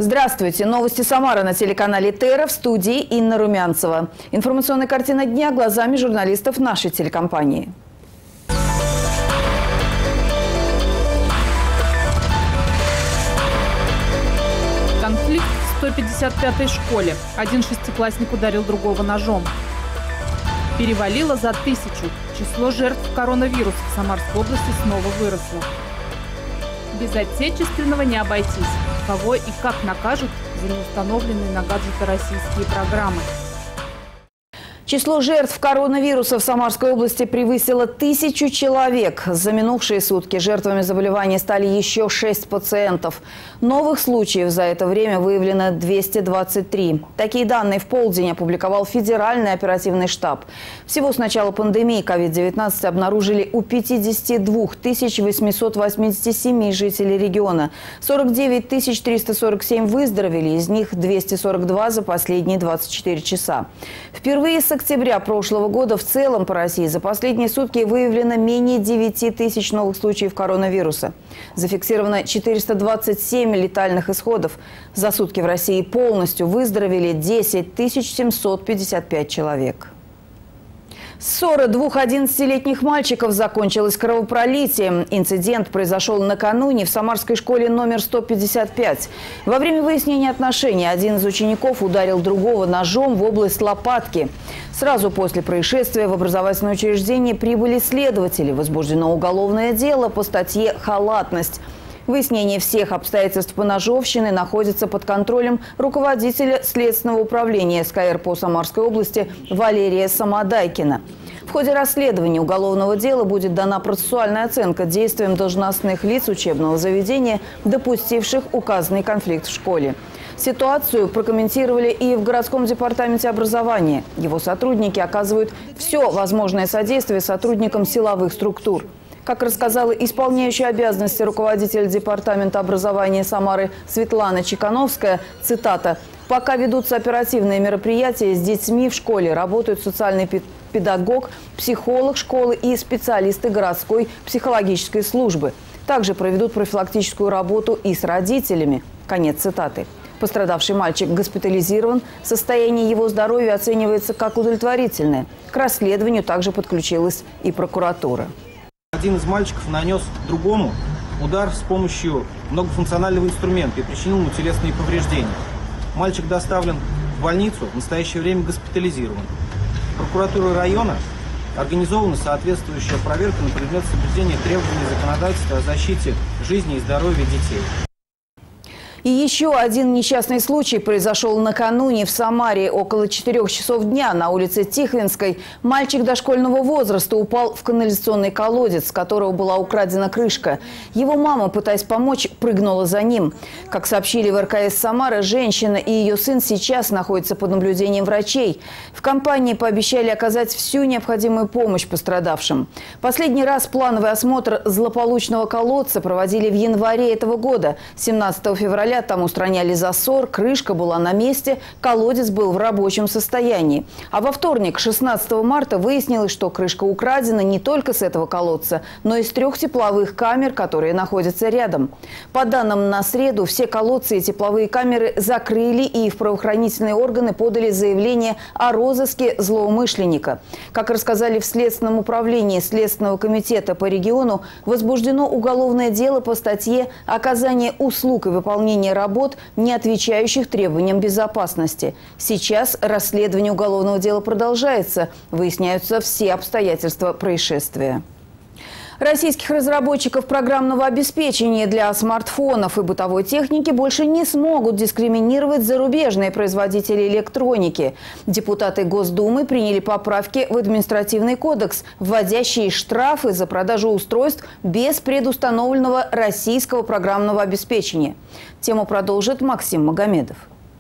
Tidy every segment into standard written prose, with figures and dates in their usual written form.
Здравствуйте! Новости Самары на телеканале ТЭРА, в студии Инна Румянцева. Информационная картина дня глазами журналистов нашей телекомпании. Конфликт в 155-й школе. Один шестиклассник ударил другого ножом. Перевалило за 1000. Число жертв коронавируса в Самарской области снова выросло. Без отечественного не обойтись. Кого и как накажут за неустановленные на гаджеты российские программы? Число жертв коронавируса в Самарской области превысило 1000 человек. За минувшие сутки жертвами заболевания стали еще 6 пациентов. Новых случаев за это время выявлено 223. Такие данные в полдень опубликовал Федеральный оперативный штаб. Всего с начала пандемии COVID-19 обнаружили у 52 887 жителей региона. 49 347 выздоровели, из них 242 за последние 24 часа. Впервые с октября прошлого года в целом по России за последние сутки выявлено менее 9000 новых случаев коронавируса. Зафиксировано 427 летальных исходов. За сутки в России полностью выздоровели 10 755 человек. Ссора двух 11-летних мальчиков закончилась кровопролитием. Инцидент произошел накануне в самарской школе номер 155. Во время выяснения отношений один из учеников ударил другого ножом в область лопатки. Сразу после происшествия в образовательное учреждение прибыли следователи. Возбуждено уголовное дело по статье «Халатность». Выяснение всех обстоятельств поножовщины находится под контролем руководителя Следственного управления СКР по Самарской области Валерия Самодайкина. В ходе расследования уголовного дела будет дана процессуальная оценка действиям должностных лиц учебного заведения, допустивших указанный конфликт в школе. Ситуацию прокомментировали и в городском департаменте образования. Его сотрудники оказывают все возможное содействие сотрудникам силовых структур. Как рассказала исполняющая обязанности руководителя департамента образования Самары Светлана Чекановская, цитата: «Пока ведутся оперативные мероприятия, с детьми в школе работают социальный педагог, психолог школы и специалисты городской психологической службы. Также проведут профилактическую работу и с родителями». Конец цитаты. Пострадавший мальчик госпитализирован. Состояние его здоровья оценивается как удовлетворительное. К расследованию также подключилась и прокуратура. Один из мальчиков нанес другому удар с помощью многофункционального инструмента и причинил ему телесные повреждения. Мальчик доставлен в больницу, в настоящее время госпитализирован. Прокуратурой района организована соответствующая проверка на предмет соблюдения требований законодательства о защите жизни и здоровья детей. И еще один несчастный случай произошел накануне в Самаре. Около 4 часов дня на улице Тихвинской мальчик дошкольного возраста упал в канализационный колодец, с которого была украдена крышка. Его мама, пытаясь помочь, прыгнула за ним. Как сообщили в РКС Самары, женщина и ее сын сейчас находятся под наблюдением врачей. В компании пообещали оказать всю необходимую помощь пострадавшим. Последний раз плановый осмотр злополучного колодца проводили в январе этого года. 17 февраля там устраняли засор, крышка была на месте, колодец был в рабочем состоянии. А во вторник, 16 марта, выяснилось, что крышка украдена не только с этого колодца, но и с 3 тепловых камер, которые находятся рядом. По данным на среду, все колодцы и тепловые камеры закрыли, и в правоохранительные органы подали заявление о розыске злоумышленника. Как рассказали в Следственном управлении Следственного комитета по региону, возбуждено уголовное дело по статье «Оказание услуг и выполнение работ, не отвечающих требованиям безопасности». Сейчас расследование уголовного дела продолжается. Выясняются все обстоятельства происшествия. Российских разработчиков программного обеспечения для смартфонов и бытовой техники больше не смогут дискриминировать зарубежные производители электроники. Депутаты Госдумы приняли поправки в административный кодекс, вводящие штрафы за продажу устройств без предустановленного российского программного обеспечения. Тему продолжит Максим Магомедов.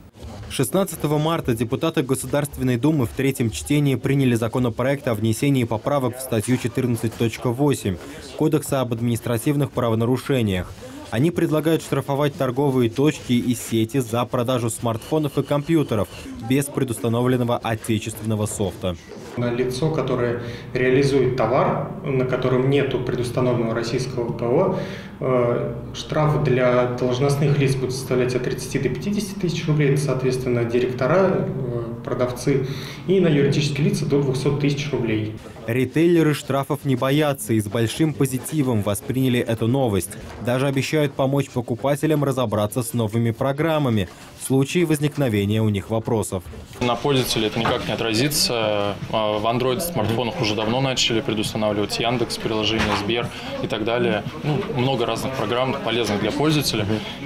16 марта депутаты Государственной Думы в третьем чтении приняли законопроект о внесении поправок в статью 14.8 Кодекса об административных правонарушениях. Они предлагают штрафовать торговые точки и сети за продажу смартфонов и компьютеров без предустановленного отечественного софта. Лицо, которое реализует товар, на котором нет предустановленного российского ПО, штраф для должностных лиц будет составлять от 30 до 50 тысяч рублей, это, соответственно, директора, продавцы, и на юридические лица до 200 тысяч рублей. Ритейлеры штрафов не боятся и с большим позитивом восприняли эту новость. Даже обещают помочь покупателям разобраться с новыми программами в случае возникновения у них вопросов. На пользователя это никак не отразится. В Android-смартфонах уже давно начали предустанавливать Яндекс, приложение Сбер и так далее. Много разных программ, полезных для пользователя.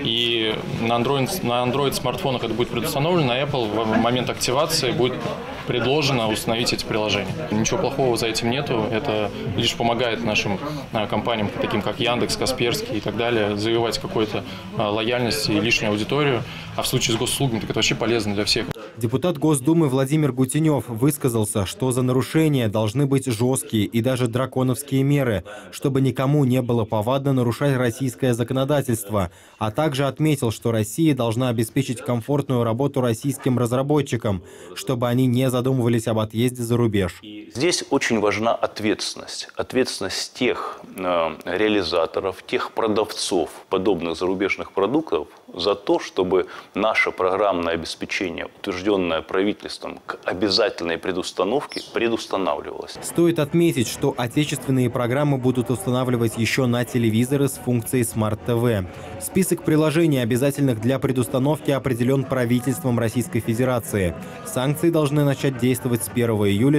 И на Android-смартфонах это будет предустановлено, на Apple в момент активации будет предложено установить эти приложения. Ничего плохого за этим нету. Это лишь помогает нашим компаниям, таким как Яндекс, Касперский и так далее, завоевать какую-то лояльность и лишнюю аудиторию. А в случае с госуслугами так это вообще полезно для всех. Депутат Госдумы Владимир Гутенев высказался, что за нарушения должны быть жесткие и даже драконовские меры, чтобы никому не было повадно нарушать российское законодательство, а также отметил, что Россия должна обеспечить комфортную работу российским разработчикам, чтобы они не задумывались об отъезде за рубеж. Здесь очень важна ответственность. Ответственность тех реализаторов, тех продавцов подобных зарубежных продуктов за то, чтобы наше программное обеспечение, утвержденное правительством к обязательной предустановке, предустанавливалось. Стоит отметить, что отечественные программы будут устанавливать еще на телевизоры с функцией Smart TV. Список приложений, обязательных для предустановки, определен правительством Российской Федерации. Санкции должны начать действовать с 1 июля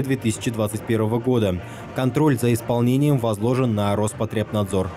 2021 года. Контроль за исполнением возложен на Роспотребнадзор.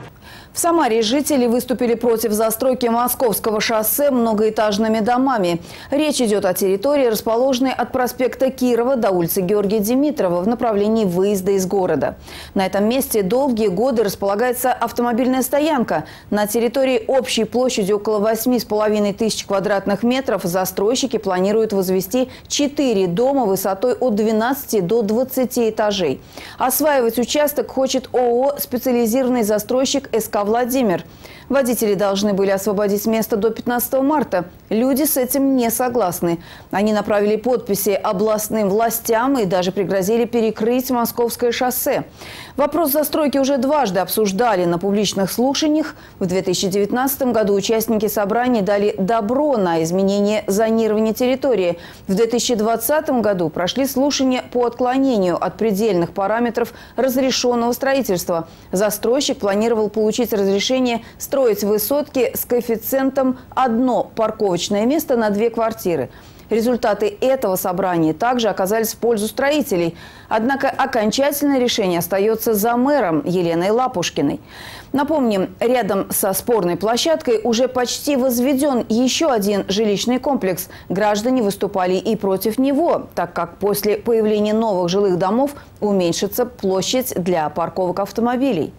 В Самаре жители выступили против застройки Московского шоссе многоэтажными домами. Речь идет о территории, расположенной от проспекта Кирова до улицы Георгия Димитрова в направлении выезда из города. На этом месте долгие годы располагается автомобильная стоянка. На территории общей площадью около 8,5 тысяч квадратных метров застройщики планируют возвести 4 дома высотой от 12 до 20 этажей. Осваивать участок хочет ООО «Специализированный застройщик СК Владимир». Водители должны были освободить место до 15 марта. Люди с этим не согласны. Они направили подписи областным властям и даже пригрозили перекрыть Московское шоссе. Вопрос застройки уже дважды обсуждали на публичных слушаниях. В 2019 году участники собраний дали добро на изменение зонирования территории. В 2020 году прошли слушания по отклонению от предельных параметров разрешенного строительства. Застройщик планировал получить разрешение строить высотки с коэффициентом одно парковочное место на 2 квартиры. Результаты этого собрания также оказались в пользу строителей. Однако окончательное решение остается за мэром Еленой Лапушкиной. Напомним, рядом со спорной площадкой уже почти возведен еще один жилищный комплекс. Граждане выступали и против него, так как после появления новых жилых домов уменьшится площадь для парковок автомобилей.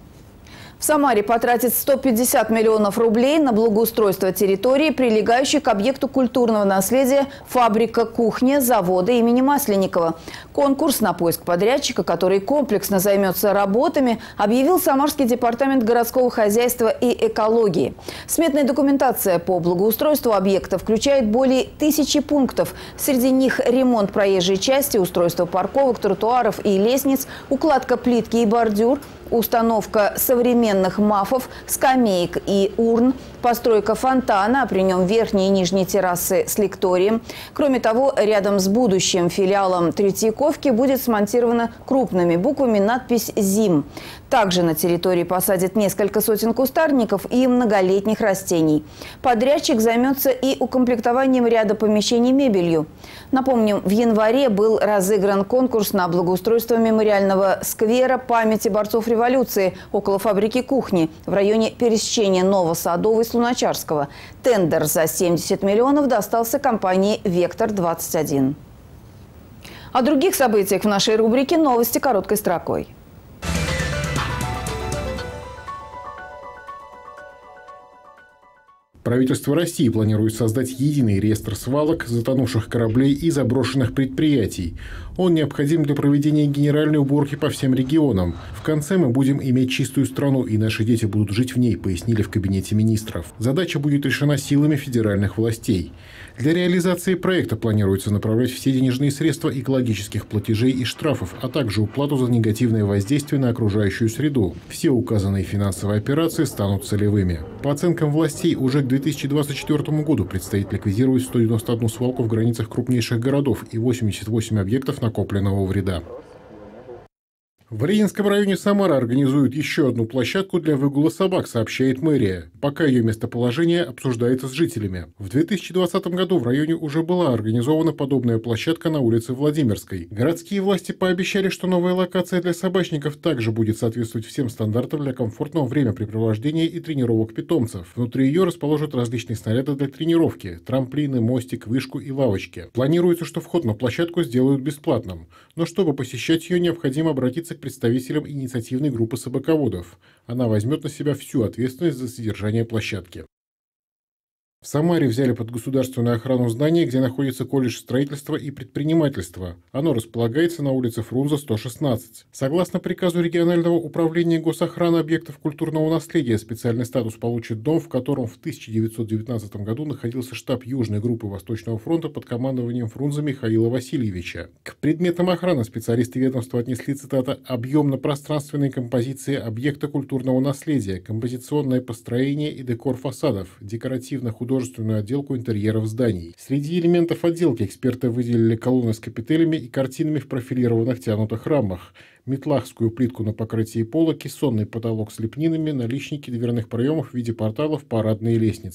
В Самаре потратит 150 миллионов рублей на благоустройство территории, прилегающей к объекту культурного наследия фабрика «Кухня» завода имени Масленникова. Конкурс на поиск подрядчика, который комплексно займется работами, объявил Самарский департамент городского хозяйства и экологии. Сметная документация по благоустройству объекта включает более 1000 пунктов. Среди них ремонт проезжей части, устройство парковок, тротуаров и лестниц, укладка плитки и бордюр, установка современных мафов, скамеек и урн, постройка фонтана, а при нем верхние и нижние террасы с лекторием. Кроме того, рядом с будущим филиалом Третьяковки будет смонтирована крупными буквами надпись «ЗИМ». Также на территории посадят несколько сотен кустарников и многолетних растений. Подрядчик займется и укомплектованием ряда помещений мебелью. Напомним, в январе был разыгран конкурс на благоустройство мемориального сквера памяти борцов революции около фабрики «Кухни» в районе пересечения Новосадовой с Луначарского. Тендер за 70 миллионов достался компании «Вектор-21». О других событиях в нашей рубрике «Новости короткой строкой». Правительство России планирует создать единый реестр свалок, затонувших кораблей и заброшенных предприятий. Он необходим для проведения генеральной уборки по всем регионам. В конце мы будем иметь чистую страну, и наши дети будут жить в ней, пояснили в кабинете министров. Задача будет решена силами федеральных властей. Для реализации проекта планируется направлять все денежные средства экологических платежей и штрафов, а также уплату за негативное воздействие на окружающую среду. Все указанные финансовые операции станут целевыми. По оценкам властей, уже к 2024 году предстоит ликвидировать 191 свалку в границах крупнейших городов и 88 объектов накопленного вреда. В Ленинском районе Самары организуют еще одну площадку для выгула собак, сообщает мэрия. Пока ее местоположение обсуждается с жителями. В 2020 году в районе уже была организована подобная площадка на улице Владимирской. Городские власти пообещали, что новая локация для собачников также будет соответствовать всем стандартам для комфортного времяпрепровождения и тренировок питомцев. Внутри ее расположат различные снаряды для тренировки – трамплины, мостик, вышку и лавочки. Планируется, что вход на площадку сделают бесплатным. Но чтобы посещать ее, необходимо обратиться к представителям инициативной группы собаководов. Она возьмет на себя всю ответственность за содержание площадки. В Самаре взяли под государственную охрану здание, где находится колледж строительства и предпринимательства. Оно располагается на улице Фрунзе, 116. Согласно приказу регионального управления госохраны объектов культурного наследия, специальный статус получит дом, в котором в 1919 году находился штаб Южной группы Восточного фронта под командованием Фрунзе Михаила Васильевича. К предметам охраны специалисты ведомства отнесли, цитата, «объемно-пространственные композиции объекта культурного наследия, композиционное построение и декор фасадов, декоративно-художественную отделку интерьеров зданий». Среди элементов отделки эксперты выделили колонны с капителями и картинами в профилированных тянутых рамах, метлахскую плитку на покрытии пола, кессонный потолок с лепнинами, наличники дверных проемов в виде порталов, парадные лестницы.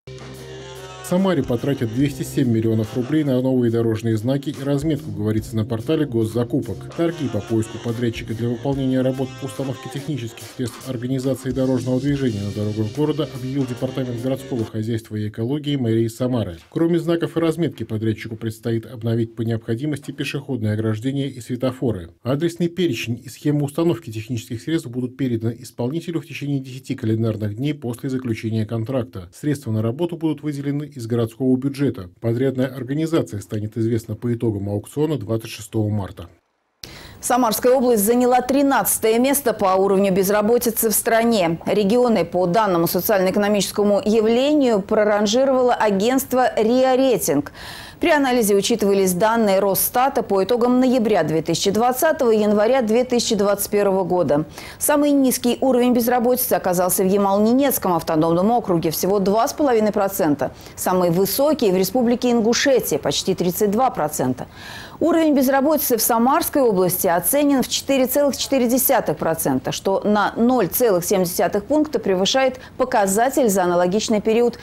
В Самаре потратят 207 миллионов рублей на новые дорожные знаки и разметку, говорится на портале госзакупок. Торги по поиску подрядчика для выполнения работ по установке технических средств организации дорожного движения на дорогах города объявил Департамент городского хозяйства и экологии мэрии Самары. Кроме знаков и разметки, подрядчику предстоит обновить по необходимости пешеходные ограждения и светофоры. Адресный перечень и схема установки технических средств будут переданы исполнителю в течение 10 календарных дней после заключения контракта. Средства на работу будут выделены из городского бюджета. Подрядная организация станет известна по итогам аукциона 26 марта. Самарская область заняла 13-е место по уровню безработицы в стране. Регионы по данному социально-экономическому явлению проранжировало агентство РИА Рейтинг. При анализе учитывались данные Росстата по итогам ноября 2020 и января 2021 года. Самый низкий уровень безработицы оказался в Ямал-Ненецком автономном округе – всего 2,5%. Самый высокий – в республике Ингушетия – почти 32%. Уровень безработицы в Самарской области оценен в 4,4%, что на 0,7 пункта превышает показатель за аналогичный период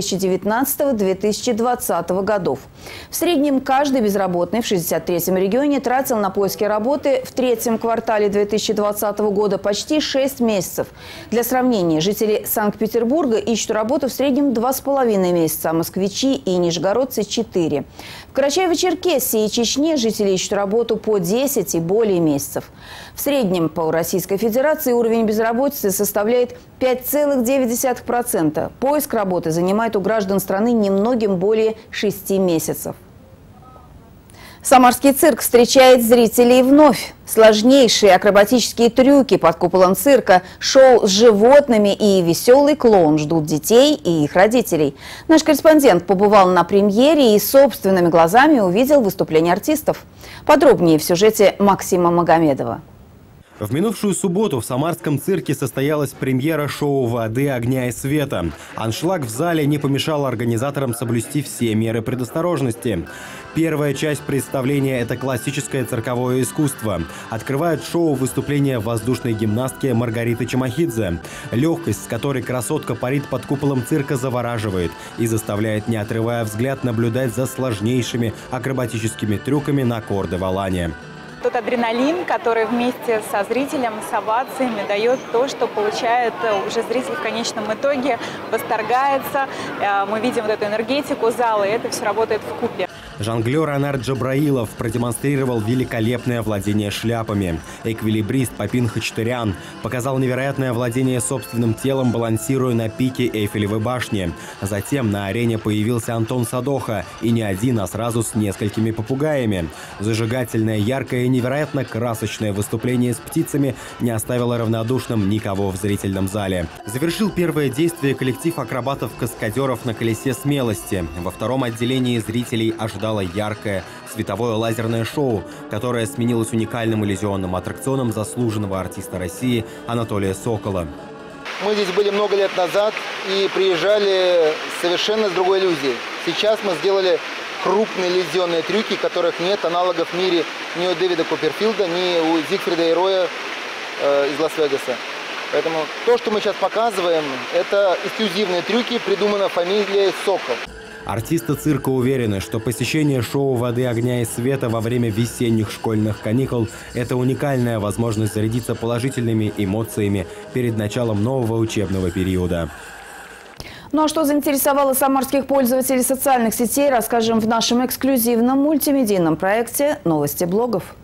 2019-2020 годов. В среднем каждый безработный в 63-м регионе тратил на поиски работы в третьем квартале 2020 года почти 6 месяцев. Для сравнения, жители Санкт-Петербурга ищут работу в среднем 2,5 месяца, а москвичи и нижегородцы – 4. В Карачаево-Черкесии и Чечне жители ищут работу по 10 и более месяцев. В среднем по Российской Федерации уровень безработицы составляет 5,9%. Поиск работы занимает у граждан страны немногим более 6 месяцев. Самарский цирк встречает зрителей вновь. Сложнейшие акробатические трюки под куполом цирка, шоу с животными и веселый клоун ждут детей и их родителей. Наш корреспондент побывал на премьере и собственными глазами увидел выступление артистов. Подробнее в сюжете Максима Магомедова. В минувшую субботу в Самарском цирке состоялась премьера шоу «Воды, огня и света». Аншлаг в зале не помешал организаторам соблюсти все меры предосторожности. Первая часть представления – это классическое цирковое искусство. Открывает шоу выступление воздушной гимнастки Маргариты Чамахидзе. Легкость, с которой красотка парит под куполом цирка, завораживает и заставляет, не отрывая взгляд, наблюдать за сложнейшими акробатическими трюками на кор-де-валане. Тот адреналин, который вместе со зрителем, с овациями дает то, что получает уже зритель в конечном итоге, восторгается. Мы видим вот эту энергетику зала, и это все работает вкупе. Жонглер Анар Джабраилов продемонстрировал великолепное владение шляпами. Эквилибрист Папин Хачатурян показал невероятное владение собственным телом, балансируя на пике Эйфелевой башни. Затем на арене появился Антон Садоха, и не один, а сразу с несколькими попугаями. Зажигательное, яркое и невероятно красочное выступление с птицами не оставило равнодушным никого в зрительном зале. Завершил первое действие коллектив акробатов-каскадеров на колесе смелости. Во втором отделении зрителей ожидало яркое световое лазерное шоу, которое сменилось уникальным иллюзионным аттракционом заслуженного артиста России Анатолия Сокола. Мы здесь были много лет назад и приезжали совершенно с другой иллюзией. Сейчас мы сделали крупные иллюзионные трюки, которых нет аналогов в мире ни у Дэвида Копперфилда, ни у Зигфрида и Роя из Лас-Вегаса. Поэтому то, что мы сейчас показываем, это эксклюзивные трюки, придумано фамилией Сокол. Артисты цирка уверены, что посещение шоу «Воды, огня и света» во время весенних школьных каникул – это уникальная возможность зарядиться положительными эмоциями перед началом нового учебного периода. Ну а что заинтересовало самарских пользователей социальных сетей, расскажем в нашем эксклюзивном мультимедийном проекте «Новости блогов».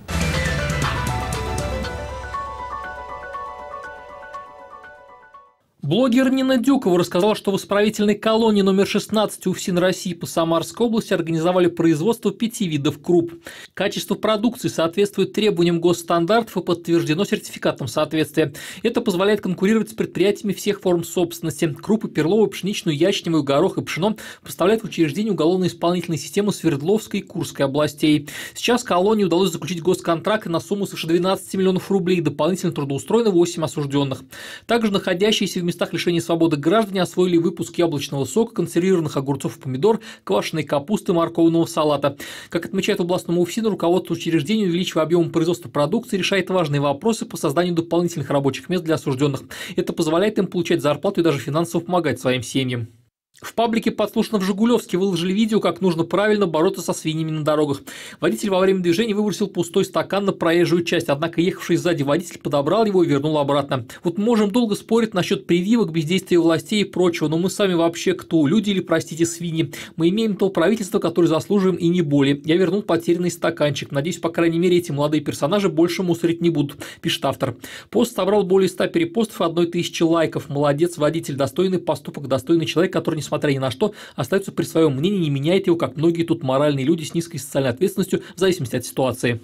Блогер Нина Дюкова рассказала, что в исправительной колонии номер 16 УФСИН России по Самарской области организовали производство 5 видов круп. Качество продукции соответствует требованиям госстандартов и подтверждено сертификатом соответствия. Это позволяет конкурировать с предприятиями всех форм собственности. Крупы перловую, пшеничную, ячневую, горох и пшено поставляют в учреждение уголовно-исполнительной системы Свердловской и Курской областей. Сейчас колонии удалось заключить госконтракты на сумму свыше 12 миллионов рублей. Дополнительно трудоустроено 8 осужденных. Также находящиеся в местах лишения свободы граждане освоили выпуск яблочного сока, консервированных огурцов и помидор, квашеной капусты, морковного салата. Как отмечает в областном УФСИН, руководство учреждения, увеличивая объем производства продукции, решает важные вопросы по созданию дополнительных рабочих мест для осужденных. Это позволяет им получать зарплату и даже финансово помогать своим семьям. В паблике «Подслушано в Жигулевске» выложили видео, как нужно правильно бороться со свиньями на дорогах. Водитель во время движения выбросил пустой стакан на проезжую часть, однако ехавший сзади водитель подобрал его и вернул обратно. Вот можем долго спорить насчет прививок, бездействия властей и прочего, но мы сами вообще кто? Люди или, простите, свиньи? Мы имеем то правительство, которое заслуживаем, и не более. Я вернул потерянный стаканчик. Надеюсь, по крайней мере, эти молодые персонажи больше мусорить не будут, пишет автор. Пост собрал более 100 перепостов и 1000 лайков. Молодец, водитель, достойный поступок, достойный человек, который, несмотря ни на что, остается при своем мнении, не меняет его, как многие тут моральные люди с низкой социальной ответственностью, в зависимости от ситуации.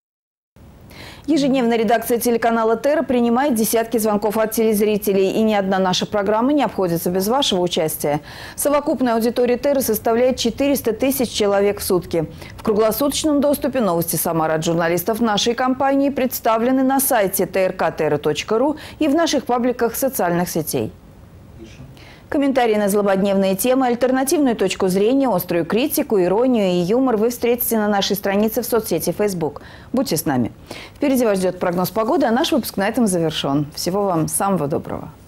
Ежедневно редакция телеканала «Терра» принимает десятки звонков от телезрителей, и ни одна наша программа не обходится без вашего участия. Совокупная аудитория «Терры» составляет 400 тысяч человек в сутки. В круглосуточном доступе новости Самары от журналистов нашей компании представлены на сайте trkterra.ru и в наших пабликах социальных сетей. Комментарии на злободневные темы, альтернативную точку зрения, острую критику, иронию и юмор вы встретите на нашей странице в соцсети Facebook. Будьте с нами. Впереди вас ждет прогноз погоды, а наш выпуск на этом завершен. Всего вам самого доброго.